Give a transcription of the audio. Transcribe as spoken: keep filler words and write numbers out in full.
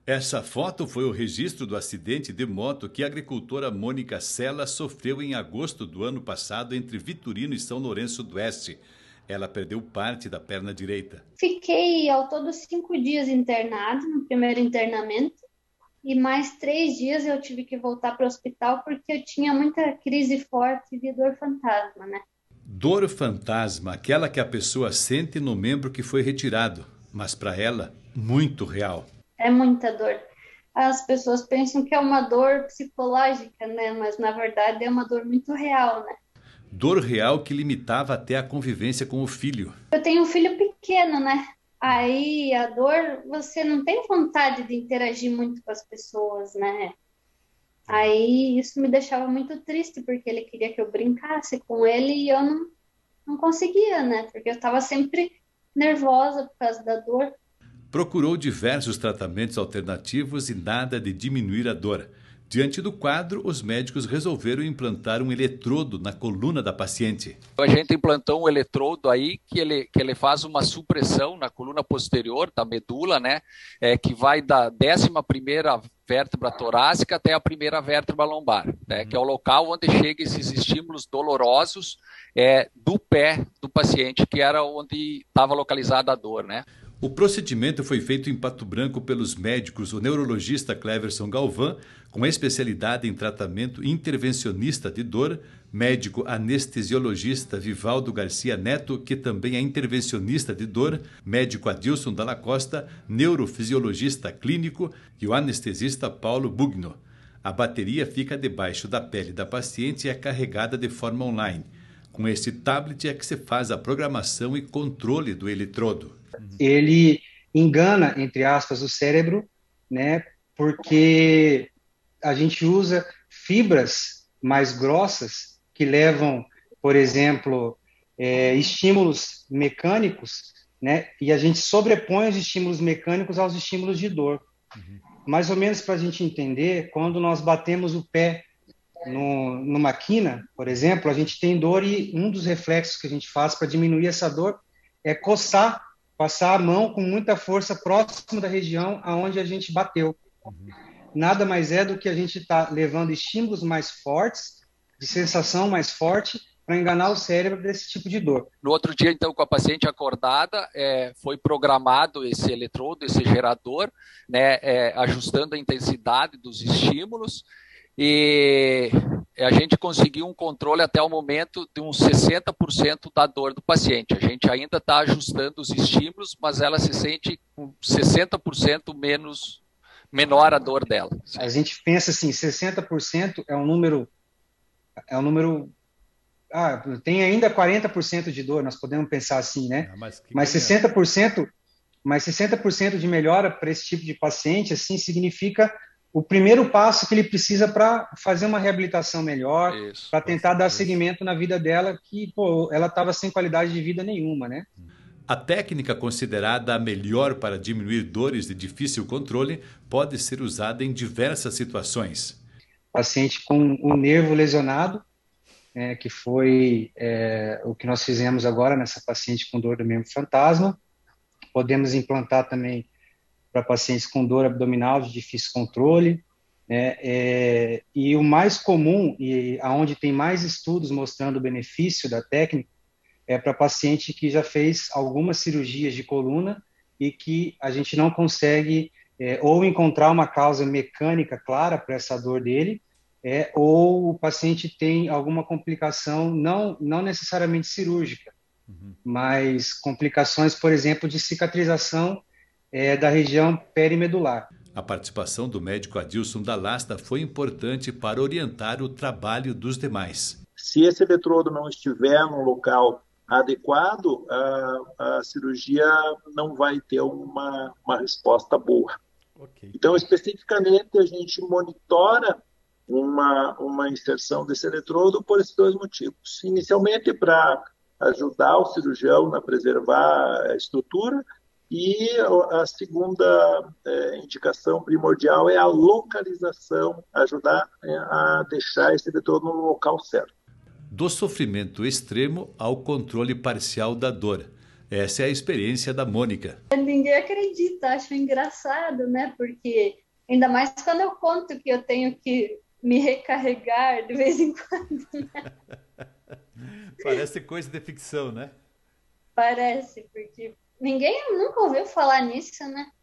Essa foto foi o registro do acidente de moto que a agricultora Mônica Sela sofreu em agosto do ano passado entre Vitorino e São Lourenço do Oeste. Ela perdeu parte da perna direita. Fiquei ao todo cinco dias internado no primeiro internamento e mais três dias eu tive que voltar para o hospital porque eu tinha muita crise forte de dor fantasma, né? Dor fantasma, aquela que a pessoa sente no membro que foi retirado, mas para ela, muito real. É muita dor. As pessoas pensam que é uma dor psicológica, né? Mas na verdade é uma dor muito real, né? Dor real que limitava até a convivência com o filho. Eu tenho um filho pequeno, né? Aí a dor, você não tem vontade de interagir muito com as pessoas, né? Aí isso me deixava muito triste, porque ele queria que eu brincasse com ele e eu não, não conseguia, né? Porque eu estava sempre nervosa por causa da dor. Procurou diversos tratamentos alternativos e nada de diminuir a dor. Diante do quadro, os médicos resolveram implantar um eletrodo na coluna da paciente. A gente implantou um eletrodo aí que ele, que ele faz uma supressão na coluna posterior da medula, né? É, que vai da décima primeira vértebra torácica até a primeira vértebra lombar, né? Que é o local onde chegam esses estímulos dolorosos é, do pé do paciente, que era onde estava localizada a dor, né? O procedimento foi feito em Pato Branco pelos médicos, o neurologista Cleverson Galvão, com especialidade em tratamento intervencionista de dor, médico anestesiologista Vivaldo Garcia Neto, que também é intervencionista de dor, médico Adilson Dalla Costa, neurofisiologista clínico e o anestesista Paulo Bugno. A bateria fica debaixo da pele da paciente e é carregada de forma online. Com este tablet é que se faz a programação e controle do eletrodo. Ele engana, entre aspas, o cérebro, né? Porque a gente usa fibras mais grossas que levam, por exemplo, é, estímulos mecânicos, né? E a gente sobrepõe os estímulos mecânicos aos estímulos de dor. Uhum. Mais ou menos para a gente entender, quando nós batemos o pé no, numa quina, por exemplo, a gente tem dor e um dos reflexos que a gente faz para diminuir essa dor é coçar, passar a mão com muita força próximo da região aonde a gente bateu. Uhum. Nada mais é do que a gente está levando estímulos mais fortes, de sensação mais forte, para enganar o cérebro desse tipo de dor. No outro dia, então, com a paciente acordada, é, foi programado esse eletrodo, esse gerador, né, é, ajustando a intensidade dos estímulos, e a gente conseguiu um controle até o momento de uns sessenta por cento da dor do paciente. A gente ainda está ajustando os estímulos, mas ela se sente com sessenta por cento menos, menor a dor dela. A gente pensa assim, sessenta por cento é um número, é um número, ah, tem ainda quarenta por cento de dor, nós podemos pensar assim, né? Ah, mas mas sessenta por cento, mas sessenta por cento de melhora para esse tipo de paciente, assim, significa o primeiro passo que ele precisa para fazer uma reabilitação melhor, para tentar dar seguimento na vida dela, que pô, ela estava sem qualidade de vida nenhuma, né? A técnica considerada a melhor para diminuir dores de difícil controle pode ser usada em diversas situações. Paciente com o nervo lesionado, é, que foi é, o que nós fizemos agora nessa paciente com dor do membro fantasma. Podemos implantar também para pacientes com dor abdominal de difícil controle, né? É, e o mais comum, e aonde tem mais estudos mostrando o benefício da técnica, é para paciente que já fez algumas cirurgias de coluna e que a gente não consegue é, ou encontrar uma causa mecânica clara para essa dor dele, é, ou o paciente tem alguma complicação, não, não necessariamente cirúrgica, uhum. mas complicações, por exemplo, de cicatrização É, da região perimedular. A participação do médico Adilson Dalasta foi importante para orientar o trabalho dos demais. Se esse eletrodo não estiver no local adequado, a, a cirurgia não vai ter uma, uma resposta boa. Okay. Então, especificamente, a gente monitora uma, uma inserção desse eletrodo por esses dois motivos. Inicialmente, para ajudar o cirurgião a preservar a estrutura, e a segunda é, indicação primordial é a localização, ajudar é, a deixar esse eletrodo no local certo. Do sofrimento extremo ao controle parcial da dor. Essa é a experiência da Mônica. Ninguém acredita, acho engraçado, né? Porque ainda mais quando eu conto que eu tenho que me recarregar de vez em quando, né? Parece coisa de ficção, né? Parece, porque ninguém nunca ouviu falar nisso, né?